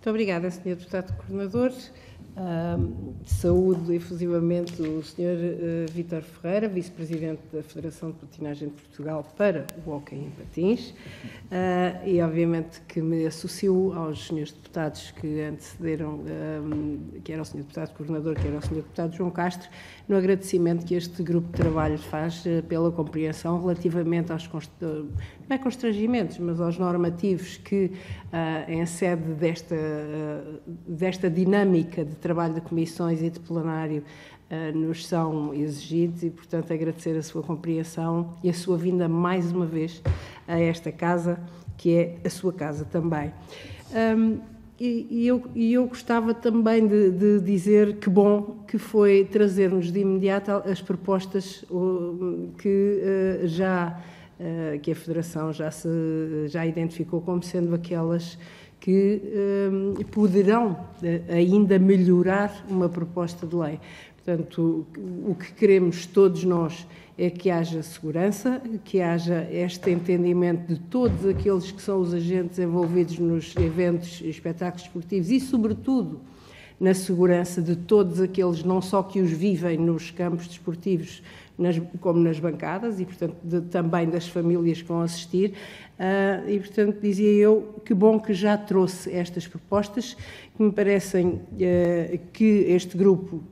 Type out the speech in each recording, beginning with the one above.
Muito obrigada, Sr. Deputado Coordenador. Saúdo efusivamente o Sr. Vítor Ferreira, Vice-Presidente da Federação de Patinagem de Portugal para o hóquei em patins, e obviamente que me associo aos senhores deputados que antecederam, que era o Sr. Deputado Coordenador, que era o Sr. Deputado João Castro, no agradecimento que este grupo de trabalho faz pela compreensão relativamente aos, não é constrangimentos, mas aos normativos que, em sede desta dinâmica de trabalho de comissões e de plenário, nos são exigidos e, portanto, agradecer a sua compreensão e a sua vinda mais uma vez a esta casa, que é a sua casa também. E eu gostava também de dizer que bom que foi trazer-nos de imediato as propostas que a Federação já identificou como sendo aquelas que poderão ainda melhorar uma proposta de lei. Portanto, o que queremos todos nós é que haja segurança, que haja este entendimento de todos aqueles que são os agentes envolvidos nos eventos e espetáculos esportivos e, sobretudo, na segurança de todos aqueles, não só que os vivem nos campos desportivos, como nas bancadas, e, portanto, também das famílias que vão assistir. E, portanto, dizia eu, que bom que já trouxe estas propostas, que me parecem que este grupo,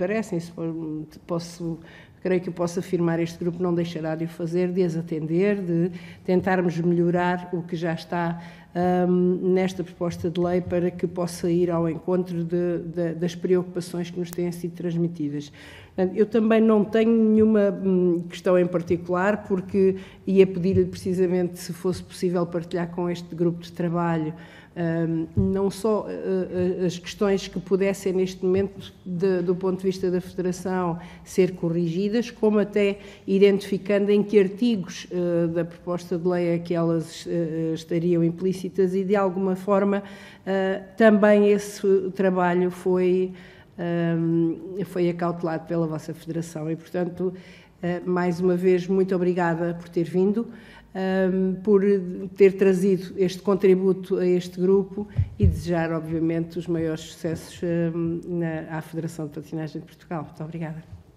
creio que eu posso afirmar, este grupo não deixará de o fazer, de as atender, de tentarmos melhorar o que já está nesta proposta de lei para que possa ir ao encontro das preocupações que nos têm sido transmitidas. Eu também não tenho nenhuma questão em particular, porque ia pedir-lhe precisamente se fosse possível partilhar com este grupo de trabalho não só as questões que pudessem neste momento, do ponto de vista da Federação, ser corrigidas, como até identificando em que artigos da proposta de lei é que elas estariam implícitas e, de alguma forma, também esse trabalho foi acautelado pela vossa Federação e, portanto, mais uma vez, muito obrigada por ter vindo, por ter trazido este contributo a este grupo e desejar, obviamente, os maiores sucessos à Federação de Patinagem de Portugal. Muito obrigada.